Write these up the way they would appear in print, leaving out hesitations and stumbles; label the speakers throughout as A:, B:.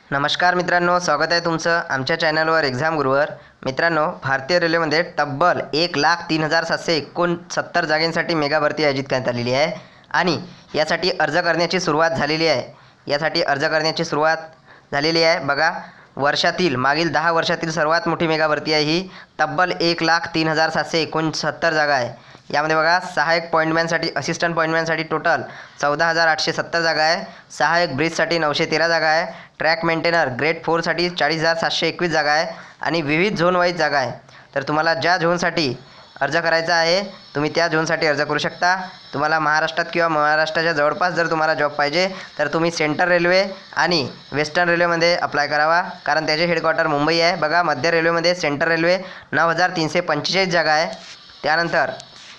A: नमस्कार मित्रांनो, स्वागत आहे तुमचं आमच्या चॅनलवर एक्झाम गुरुवर। मित्रांनो, भारतीय रेल्वेमध्ये तब्बल 1,03,769 जागांसाठी मेगा भरती आयोजित करण्यात आलेली आहे आणि यासाठी अर्ज करण्याची सुरुवात झालेली आहे। बघा, वर्षातील मागील 10 वर्षातील सर्वात मोठी मेगा भरती आहे ही। तब्बल 1,03,769 जागा आहे। यामध्ये बघा, सहाय्यक पॉइंटमॅनसाठी, असिस्टंट पॉइंटमॅनसाठी टोटल 14,870 जागा आहे। सहाय्यक ब्रिजसाठी 913 जागा आहे। ट्रॅक मेंटेनर ग्रेड 4 साठी 40,721 जागा आहे आणि विविध झोन वाईज जागा आहे। तर तुम्हाला ज्या झोनसाठी अर्ज करायचा आहे तुम्ही त्या झोनसाठी अर्ज करू शकता। तुम्हाला महाराष्ट्रात किंवा महाराष्ट्राच्या जवळपास जर तुम्हाला जॉब पाहिजे तर तुम्ही सेंट्रल रेल्वे आणि वेस्टर्न रेल्वेमध्ये अप्लाय करावा, कारण त्याचे हेडक्वार्टर मुंबई आहे। बघा, मध्य रेल्वेमध्ये सेंट्रल रेल्वे 9,345 जागा आहे। त्यानंतर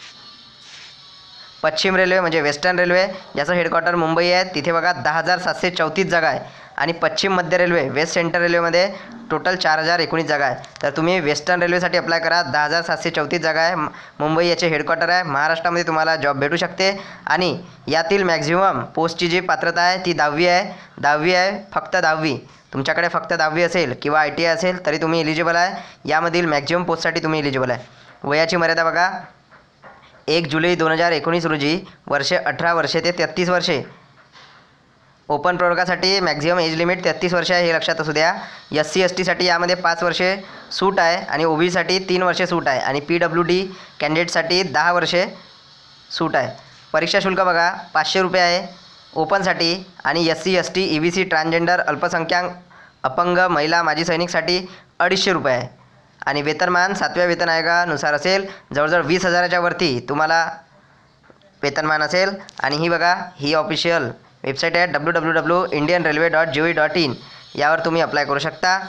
A: पश्चिम रेल्वे म्हणजे वेस्टर्न रेल्वे, ज्याचं हेडक्वार्टर मुंबई आहे, तिथे बघा 10,734 जागा आहे आणि पश्चिम मध्य रेल्वे वेस्ट सेंट्रल रेल्वेमध्ये टोटल 4,019 जागा आहे। तर तुम्ही वेस्टर्न रेल्वेसाठी अप्लाय करा। 10,734 जागा आहे। मुंबई याचे हेडक्वार्टर आहे। महाराष्ट्रामध्ये तुम्हाला जॉब भेटू शकते आणि यातील मॅक्झिमम पोस्टची जी पात्रता आहे ती 10वी आहे, फक्त 10वी। तुमच्याकडे फक्त 10वी असेल किंवा ITI असेल तरी तुम्ही एलिजिबल आहे। यामधील मॅक्झिमम पोस्टसाठी तुम्ही एलिजिबल आहे। वयाची मर्यादा बघा, 1 जुलै 2019 रोजी वर्षे 18 वर्षे ते 33 वर्षे। ओपन प्रवर्गासाठी मॅक्झिमम एज लिमिट 33 वर्षे आहे, हे लक्षात असू द्या। SC ST साठी यामध्ये 5 वर्षे सूट आहे आणि OBC साठी 3 वर्षे सूट आहे आणि PWD कॅन्डिडेटसाठी 10 वर्षे सूट आहे। परीक्षा शुल्क बघा, 500 रुपये आहे ओपनसाठी आणि SC ST EBC ट्रान्सजेंडर अल्पसंख्याक अपंग महिला माजी सैनिकसाठी 250 रुपये आहे आणि वेतनमान 7व्या वेतन आयोगानुसार असेल। जवळजवळ 20,000च्या वरती तुम्हाला वेतनमान असेल आणि ही बघा, ही ऑफिशियल वेबसाईट आहे www.indianrailway.gov.in। यावर तुम्ही अप्लाय करू शकता।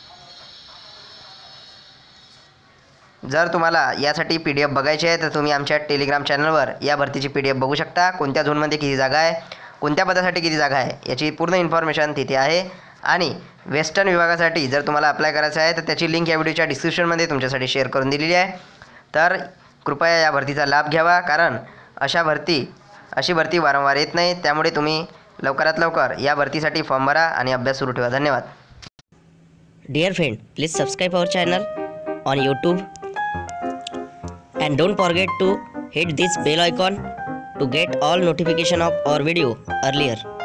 A: जर तुम्हाला यासाठी PDF बघायची आहे तर तुम्ही आमच्या टेलिग्राम चॅनलवर या भरतीची PDF बघू शकता। कोणत्या झोनमध्ये किती जागा आहे, कोणत्या पदासाठी किती जागा आहे, याची पूर्ण इन्फॉर्मेशन तिथे आहे। आणि वेस्टर्न विभागासाठी जर तुम्हाला अप्लाय करायचं आहे तर त्याची लिंक या व्हिडिओच्या डिस्क्रिप्शनमध्ये तुमच्यासाठी शेअर करून दिलेली आहे। तर कृपया या भरतीचा लाभ घ्यावा, कारण अशी भरती वारंवार येत नाही। त्यामुळे तुम्ही लवकरात लवकर या भरतीसाठी फॉर्म भरा आणि अभ्यास सुरू ठेवा। धन्यवाद।
B: Dear friend, please subscribe our channel on YouTube and don't forget to hit this bell icon to get all notification of our video earlier.